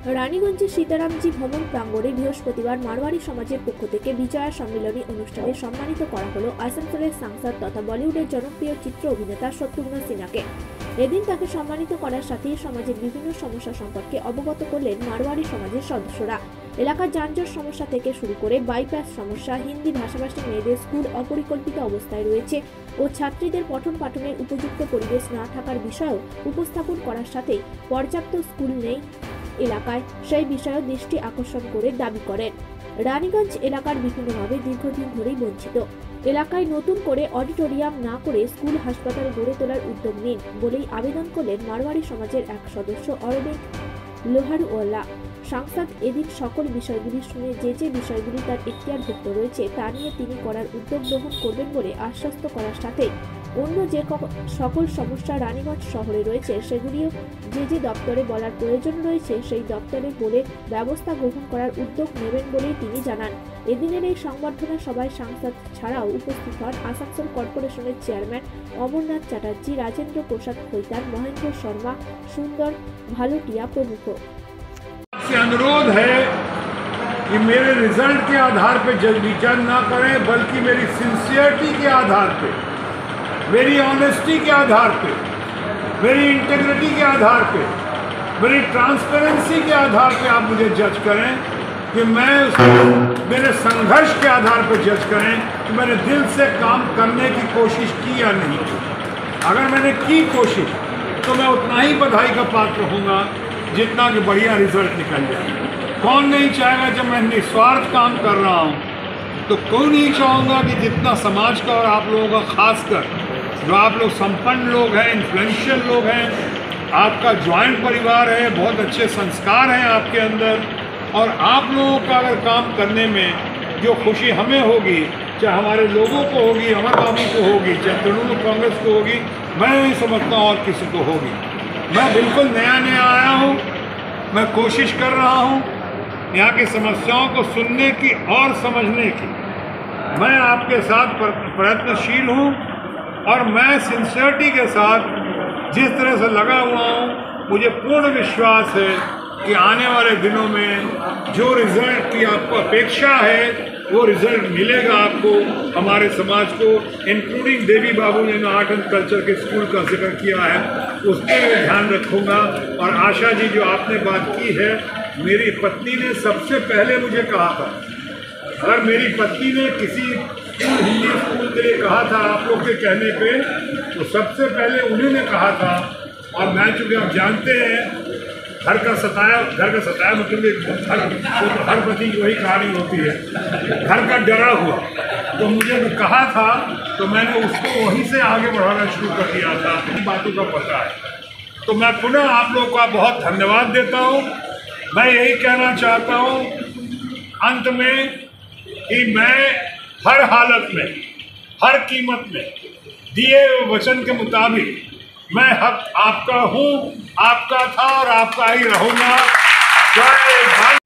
রানীগঞ্জের সীতারামজি ভবন প্রাঙ্গণে বৃহস্পতিবার মারওয়াড়ি সমাজের পক্ষ থেকে বিজয়া সম্মেলনী অনুষ্ঠানে সম্মানিত করা হলো আসানসোলের সাংসদ তথা বলিউডের জনপ্রিয় চিত্র অভিনেতা শত্রুঘ্ন সিনহাকে। এদিন তাকে সম্মানিত করার সাথেই সমাজের বিভিন্ন সমস্যা সম্পর্কে অবগত করলেন মারওয়াড়ি সমাজের সদস্যরা। এলাকার যানজট সমস্যা থেকে শুরু করে বাইপাস সমস্যা, হিন্দি ভাষাভাষী মেয়েদের স্কুল অপরিকল্পিত অবস্থায় রয়েছে ও ছাত্রীদের পঠন পাঠনের উপযুক্ত পরিবেশ না থাকার বিষয়েও উপস্থাপন করার সাথেই পর্যাপ্ত স্কুল নেই এলাকায়, সেই বিষয়ে দৃষ্টি আকর্ষণ করে দাবি করেন। রানীগঞ্জ এলাকার বিভিন্নভাবে দীর্ঘদিন ধরেই বঞ্চিত এলাকায় নতুন করে অডিটোরিয়াম না করে স্কুল হাসপাতাল গড়ে তোলার উদ্যোগ নিন বলেই আবেদন করলেন মারওয়াড়ি সমাজের এক সদস্য অরবিন্দ লোহারওয়ালা। সাংসদ এদিন সকল বিষয়গুলি শুনে যে বিষয়গুলি তার এখতিয়ারভুক্ত রয়েছে তা নিয়ে তিনি করার উদ্যোগ গ্রহণ করবেন বলে আশ্বস্ত করার সাথে অন্য যে সকল সমস্যা রানীগঞ্জ শহরে রয়েছে সেগুলিও যে দপ্তরে বলার প্রয়োজন রয়েছে সেই দপ্তরে বলে ব্যবস্থা গ্রহণ করার উদ্যোগ নেবেন বলেই তিনি জানান। এদিনের এই সংবর্ধনা সভায় সাংসদ ছাড়াও উপস্থিত হন আসানসোল কর্পোরেশনের চেয়ারম্যান অমরনাথ চ্যাটার্জি, রাজেন্দ্র প্রসাদ খৈতান, মহেন্দ্র শর্मा, सुंदर भालुटिया प्रमुख। से अनुरोध है कि मेरे रिजल्ट के आधार पर विचार ना करें, बल्कि मेरी सिंसियरिटी के आधार पे, मेरी ऑनेस्टी के आधार पे, मेरी इंटेग्रिटी के आधार पे, मेरी ट्रांसपेरेंसी के आधार पे आप मुझे जज करें कि मैं मेरे संघर्ष के आधार पर जज करें कि मैंने दिल से काम करने की कोशिश की या नहीं। अगर मैंने की कोशिश तो मैं उतना ही बधाई का पात्र होऊंगा जितना कि बढ़िया रिजल्ट निकल जाए। कौन नहीं चाहेगा, जब मैं निस्वार्थ काम कर रहा हूँ तो कोई नहीं चाहूँगा कि जितना समाज का और आप लोगों का खासकर जो आप लोग संपन्न लोग हैं, इन्फ्लुएंशियल लोग हैं, आपका जॉइंट परिवार है, बहुत अच्छे संस्कार हैं आपके अंदर, और आप लोगों का अगर काम करने में जो खुशी हमें होगी, चाहे हमारे लोगों को होगी, अमर बाबू को होगी, चाहे तृणमूल कांग्रेस को होगी, मैं नहीं समझता और किसी को होगी। मैं बिल्कुल नया आया हूँ, मैं कोशिश कर रहा हूँ यहाँ की समस्याओं को सुनने की और समझने की। मैं आपके साथ प्रयत्नशील हूँ और मैं सिंसियरिटी के साथ जिस तरह से लगा हुआ हूँ, मुझे पूर्ण विश्वास है कि आने वाले दिनों में जो रिजल्ट की आपको अपेक्षा है वो रिजल्ट मिलेगा आपको, हमारे समाज को, इंक्लूडिंग देवी बाबू ने आर्ट एंड कल्चर के स्कूल का जिक्र किया है, उसके लिए ध्यान रखूँगा। और आशा जी, जो आपने बात की है, मेरी पत्नी ने सबसे पहले मुझे कहा था, अगर मेरी पत्नी ने किसी हिंदी स्कूल के लिए कहा था आप लोग के कहने पे, तो सबसे पहले उन्होंने कहा था। और मैं चूँकि आप जानते हैं घर का सताया मतलब हर पति की वही कहानी होती है, घर का डरा हुआ, तो मुझे कहा था तो मैंने उसको वहीं से आगे बढ़ाना शुरू कर दिया था। इन बातों का पता है, तो मैं पुनः आप लोगों का बहुत धन्यवाद देता हूँ। मैं यही कहना चाहता हूँ अंत में कि मैं हर हालत में, हर कीमत में दिए वचन के मुताबिक मैं हक आपका हूँ, आपका था और आपका ही रहूँगा। जय